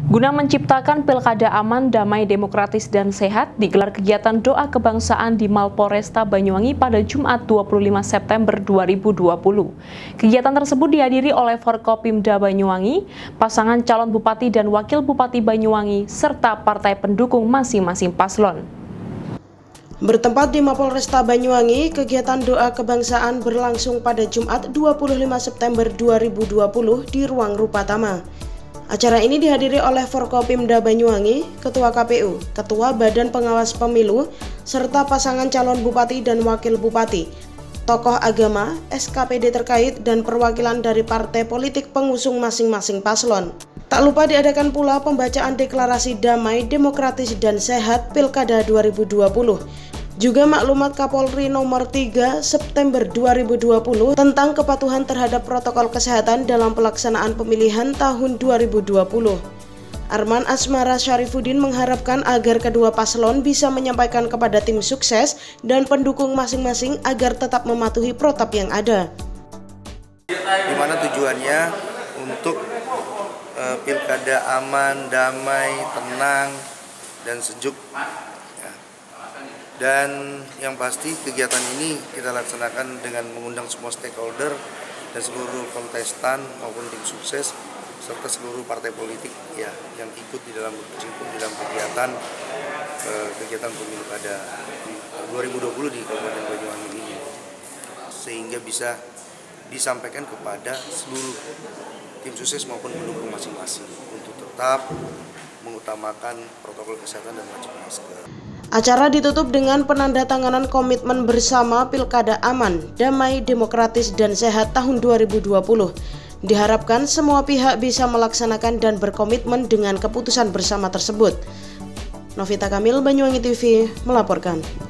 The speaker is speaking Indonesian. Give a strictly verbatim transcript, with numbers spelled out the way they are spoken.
Guna menciptakan pilkada aman, damai, demokratis, dan sehat, digelar kegiatan doa kebangsaan di Mapolresta Banyuwangi pada Jumat dua puluh lima September dua ribu dua puluh. Kegiatan tersebut dihadiri oleh Forkopimda Banyuwangi, pasangan calon bupati dan wakil bupati Banyuwangi, serta partai pendukung masing-masing paslon. Bertempat di Mapolresta Banyuwangi, kegiatan doa kebangsaan berlangsung pada Jumat dua puluh lima September dua ribu dua puluh di Ruang Rupatama. Acara ini dihadiri oleh Forkopimda Banyuwangi, Ketua K P U, Ketua Badan Pengawas Pemilu, serta pasangan calon bupati dan wakil bupati, tokoh agama, S K P D terkait, dan perwakilan dari partai politik pengusung masing-masing paslon. Tak lupa diadakan pula pembacaan deklarasi damai, demokratis, dan sehat Pilkada dua ribu dua puluh. Juga maklumat Kapolri nomor tiga September dua ribu dua puluh tentang kepatuhan terhadap protokol kesehatan dalam pelaksanaan pemilihan tahun dua ribu dua puluh. Arman Asmara Syarifuddin mengharapkan agar kedua paslon bisa menyampaikan kepada tim sukses dan pendukung masing-masing agar tetap mematuhi protap yang ada. Di mana tujuannya untuk uh, pilkada aman, damai, tenang, dan sejuk. Dan yang pasti kegiatan ini kita laksanakan dengan mengundang semua stakeholder dan seluruh kontestan maupun tim sukses serta seluruh partai politik ya yang ikut di dalam berkecimpung di dalam kegiatan eh, kegiatan pemilu kada dua ribu dua puluh di Kabupaten Banyuwangi ini, sehingga bisa disampaikan kepada seluruh tim sukses maupun pendukung masing-masing untuk tetap mengutamakan protokol kesehatan dan wajib masker. Acara ditutup dengan penandatanganan komitmen bersama Pilkada Aman, Damai, Demokratis, dan Sehat tahun dua ribu dua puluh. Diharapkan semua pihak bisa melaksanakan dan berkomitmen dengan keputusan bersama tersebut. Novita Kamil, Banyuwangi T V, melaporkan.